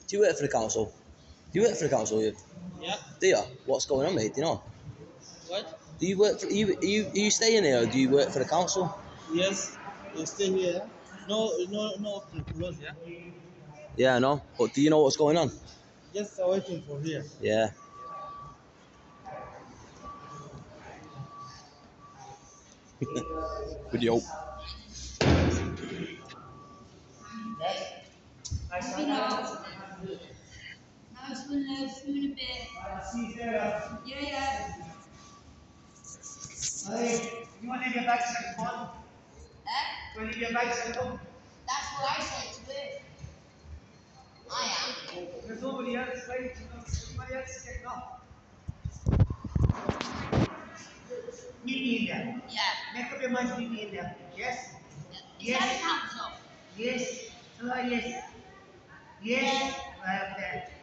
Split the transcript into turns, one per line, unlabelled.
Do you work for the council? Do you work for the council? You?
Yeah.
Do you? What's going on, mate? Do you know?
What?
Do you work for? Are you staying here, or do you work for the council?
Yes. You stay here. No, close. Yeah.
Yeah, I know. But do you know what's going on?
Just waiting for here.
Yeah. Video.
Hey, you want to leave your bags at home? You want to leave your bags at home?
That's what I said to it. I am.
There's nobody else, right? Everybody else is getting off. Meet me in there.
Yeah.
Make up your mind to meet me in there. Yes?
Is that a council?
Yes. Yes. Yes. Yes. Right up there.